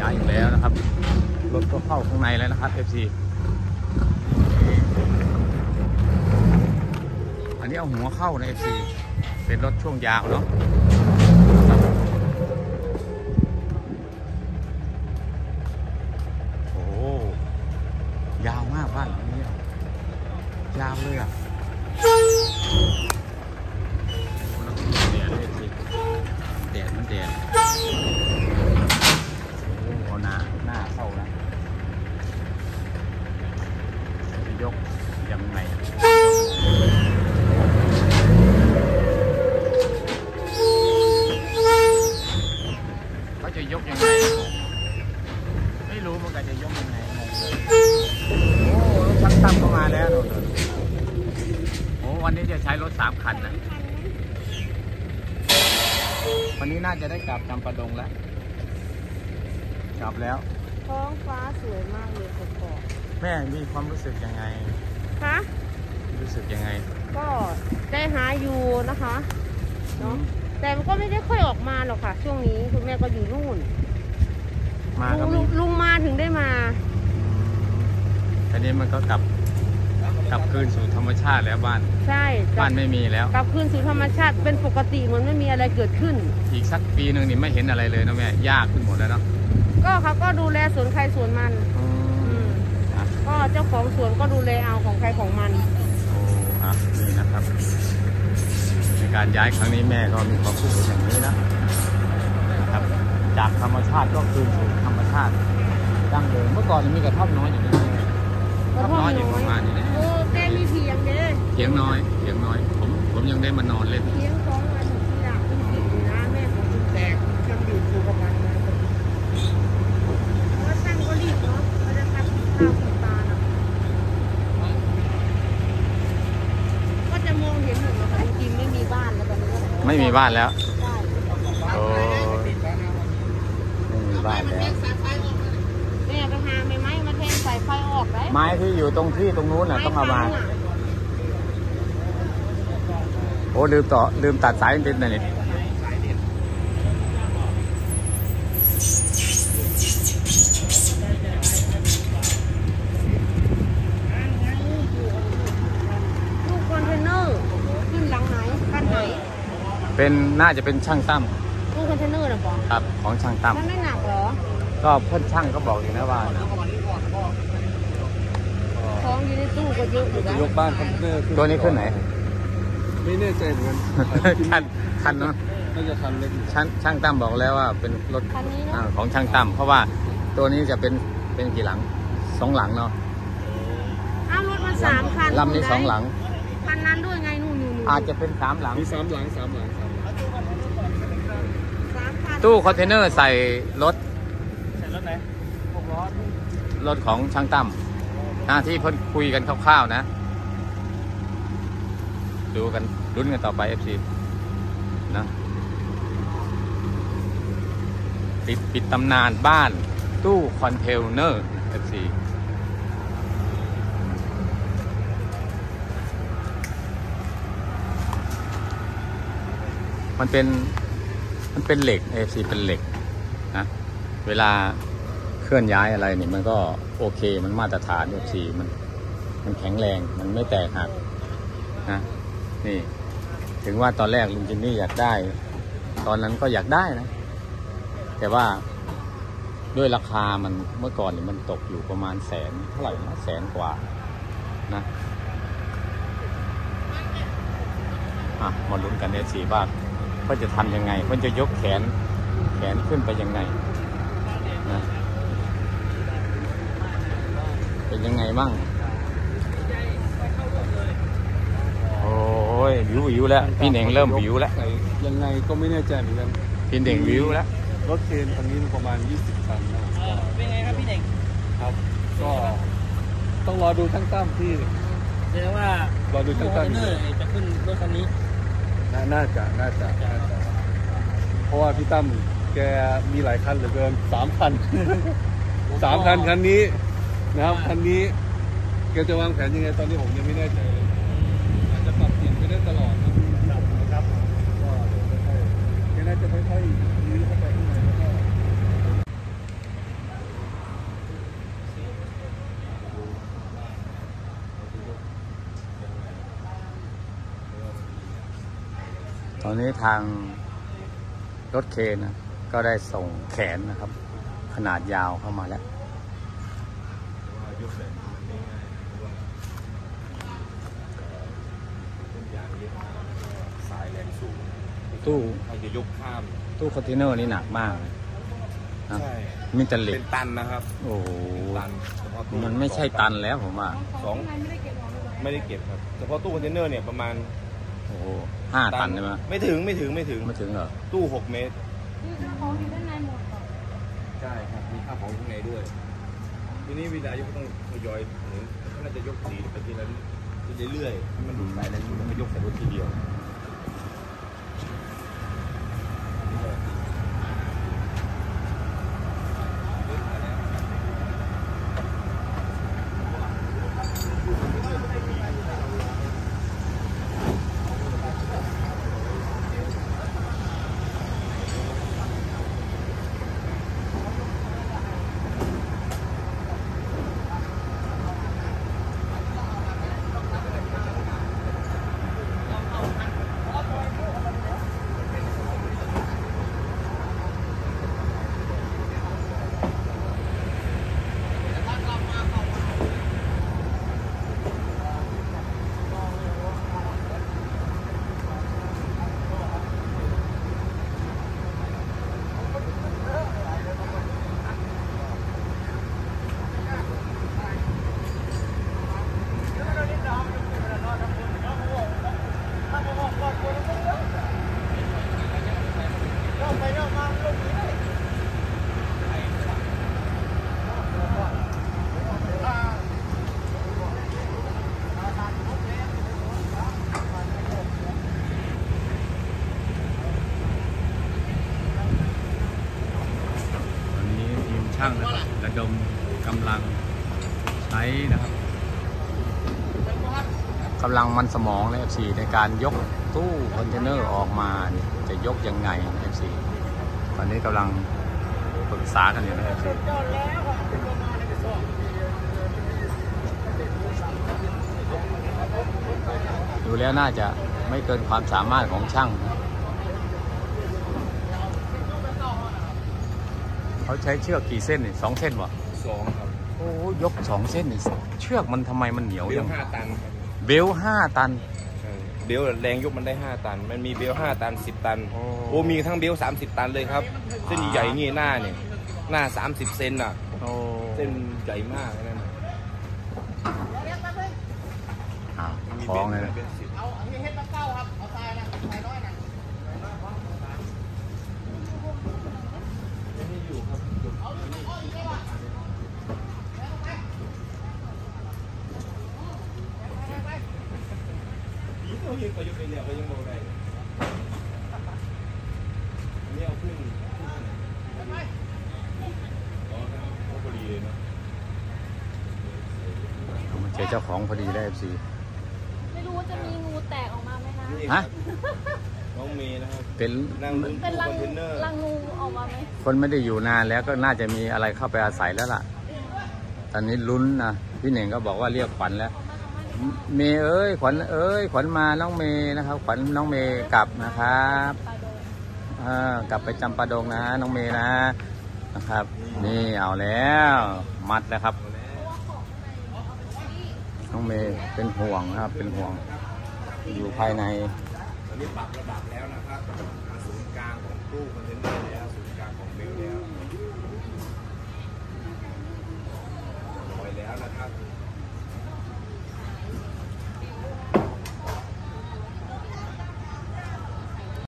ย้ายอีกแล้วนะครับรถก็เข้าข้างในแล้วนะครับ FC อันนี้เอาหัวเข้าใน FC เป็นรถช่วงยาวเนาะโอ้ยาวมากบ้านหลังนี้ยาวเลยอ่ะแดดมันแดดโอ้หน้าเข้าแล้วจะยกยังไงเขาจะยกยังไงไม่รู้เหมือนกันจะยกยังไงงงเลยโอ้รถช่างตั้มก็มาแล้วโอ้วันนี้จะใช้รถ3 คันนะวันนี้น่าจะได้กลับจำปาดงแล้วกลับแล้วท้องฟ้าสวยมากเลยขอบแม่มีความรู้สึกยังไงคะรู้สึกยังไงก็ได้หาอยู่นะคะเนาะแต่มันก็ไม่ได้ค่อยออกมาหรอกค่ะช่วงนี้คุณแม่ก็อยู่นู่นมาลุงมาถึงได้มาอันนี้มันก็กลับคืนสู่ธรรมชาติแล้วบ้านใช่บ้านไม่มีแล้วกลับคืนสู่ธรรมชาติเป็นปกติเหมือนไม่มีอะไรเกิดขึ้นอีกสักปีหนึ่งนี่ไม่เห็นอะไรเลยนะแม่ยากขึ้นหมดแล้วเนาะก็เขาก็ดูแลสวนใครสวนมันก็เจ้าของสวนก็ดูแลเอาของใครของมันโอ้นี่นะครับในการย้ายครั้งนี้แม่ก็มีความรู้สึกอย่างนี้นะครับจากธรรมชาติก็คืนสู่ธรรมชาติดั้งเดิมเมื่อก่อนมีกระท่อมน้อยอยู่นี่กระท่อมน้อยอยู่ประมาณนี้นะโอ้แกมีเถียงเด้เถียงน้อยผมยังได้มานอนเล่นเถียง2 วันที่อยากขึ้นกินนะแม่ของคุณแตกเครื่องดื่มชูกำลังนะเพราะช่างก็รีบเนาะเขาจะทำข้าวปลานะก็จะมองเห็นอยู่ว่าจริงไม่มีบ้านแล้วตอนนี้ไม่มีบ้านแล้วใช่โอ้ไม่มีบ้านแล้วแม่ไปหาไม้มาแทงสายไฟออกได้ไม้ที่อยู่ตรงนู้นน่ะต้องเอามาโอ้ลืมตัดสายติดนี่ลูกคอนเทนเนอร์ขึ้นหลังไหนคันไหนน่าจะเป็นช่างตั้มลูกคอนเทนเนอร์หรอปะครับของช่างตั้มมันไม่หนักเหรอก็เพื่อนช่างก็บอกอยู่นะว่าของอยู่ในตู้ก็เยอะอยู่นะยกบ้านคอนเทนเนอร์ตัวนี้ขึ้นไหนไม่แน่ใจเหมือนกันคันเนาะน่าจะคันเล็กช่างตั้มบอกแล้วว่าเป็นรถของช่างตั้มเพราะว่าตัวนี้จะเป็นกี่หลัง2 หลังเนาะอ้าวรถมัน3 คันลำนี้2 หลังคันนั้นด้วยไงนู่นอาจจะเป็น3 หลังมี3 หลังตู้คอนเทนเนอร์ใส่รถไหน6 ล้อรถของช่างตั้มที่เพิ่นคุยกันคร่าวๆนะดูกันลุ้นกันต่อไป FC นะปิดตำนานบ้านตู้คอนเทนเนอร์ FC มันเป็นเหล็ก FC เป็นเหล็กนะเวลาเคลื่อนย้ายอะไรนี่มันก็โอเคมันมาตรฐาน FC มันแข็งแรงมันไม่แตกหักนะนี่ถึงว่าตอนแรกลุงจินนี่อยากได้ตอนนั้นก็อยากได้นะแต่ว่าด้วยราคามันเมื่อก่อนมันตกอยู่ประมาณ100,000เท่าไหร่นะ100,000 กว่านะมาลุ้นกันFCว่าเขาจะทำยังไงเขาจะยกแขนขึ้นไปยังไงนะเป็นยังไงบ้างโอ้ยวิวแล้วพี่เน่งเริ่มวิวแล้วยังไงก็ไม่แน่ใจเหมือนกันพี่เน่งวิวแล้วรถเคนคันนี้ประมาณ20 ตันนะเป็นไงครับพี่เน่งครับก็ต้องรอดูช่างตั้มที่แสดงว่ารอดูช่างตั้มจะขึ้นรถคันนี้น่าจะเพราะว่าพี่ตั้มแกมีหลายคันเหลือเกิน3 คัน3 คันคันนี้นะครับคันนี้แกจะวางแผนยังไงตอนนี้ผมยังไม่แน่ใจอาจจะปรับเปลี่ยนไปได้ตลอดนะครับก็เดี๋ยวค่อยๆแกน่าจะค่อยๆยื้อเข้าไปข้างในแล้วก็อนนี้ทางรถเคนนะก็ได้ส่งแขนนะครับ ขนาดยาวเข้ามาแล้วสายแรงสูงตู้เขาจะยกข้ามตู้คอนเทนเนอร์นี่หนักมากเลยนะใช่มีแต่เหล็กเป็นตันนะครับโอ้โหตันเฉพาะตู้มันไม่ใช่ตันแล้วผมว่าสองไม่ได้เก็บครับเฉพาะตู้คอนเทนเนอร์เนี่ยประมาณโอ้โห5 ตันใช่ไหมไม่ถึงไม่ถึงเหรอตู้6 เมตรของอยู่ด้านในหมดใช่ครับมีข้าวของข้างในด้วยทีนี้เวลายกก็ต้องทยอยเหมือนเขาน่าจะยกสีไปทีละเรื่อยๆให้มันดูสายแรงสูงแล้วก็ยกใส่รถทีเดียวตอนนี้ทีมช่างนะครับระดมกำลังใช้นะครับกำลังมันสมองใน FC ในการยกตู้คอนเทนเนอร์ออกมาเนี่ยจะยกยังไงใน FC ตอนนี้กำลังปรึกษากันอยู่ใน FC ดูแล้วน่าจะไม่เกินความสามารถของช่างนะเขาใช้เชือกกี่เส้นนี่2 เส้นวะ 2 ครับโอ้ยก2 เส้นนี่เชือกมันทำไมมันเหนียวเบยัลง 5 ตันครับเบล5 ตันใช่เบลแรงยกมันได้5 ตันมันมีเบล5 ตัน10 ตันโอ้โอ้มีทั้งเบล30 ตันเลยครับเส้นใหญ่ๆนี่หน้าเนี่ยหน้า30 เซนอ่ะโอ้เส้นใหญ่มากนั่นน่ะอ้าวมีคล้องเลยนะเป็น10 เอาอันนี้เฮ็ดตะเก้าครับ เอาทรายนะทรายน้อยนะไม่อยู่ครับเอาอีกได้ป่ะผีเขายังก็ยกไปแล้วก็ยังโมได้อันนี้เอาขึ้นอ๋อครับพอดีเลยนะมาเจอเจ้าของพอดีได้ FC ไม่รู้ว่าจะมีงูแตกออกมาไหมคะนี่ฮะน้องเมย์นะครับเป็นนั่งลุ้นเป็นตู้รัคอนเทนเนอร์รังงูออกมาไหมคนไม่ได้อยู่นานแล้วก็น่าจะมีอะไรเข้าไปอาศัยแล้วล่ะ ตอนนี้ลุ้นนะพี่เหน่งก็บอกว่าเรียกขวัญแล้ว เมย์เอ้ยขวัญเอ้ยขวัญมาน้องเมย์นะครับ ขวัญน้องเมย์กลับนะครับกลับไปจำปาดงนะน้องเมย์นะครับ นี่เอาแล้วมัดแล้วครับ น้องเมย์เป็นห่วงนะครับ เป็นห่วงอยู่ภายในตอนนี้ปรับระดับแล้วนะครับศูนย์กลางของตู้คอนเทนเนอร์แล้วศูนย์กลางของเบลแล้ว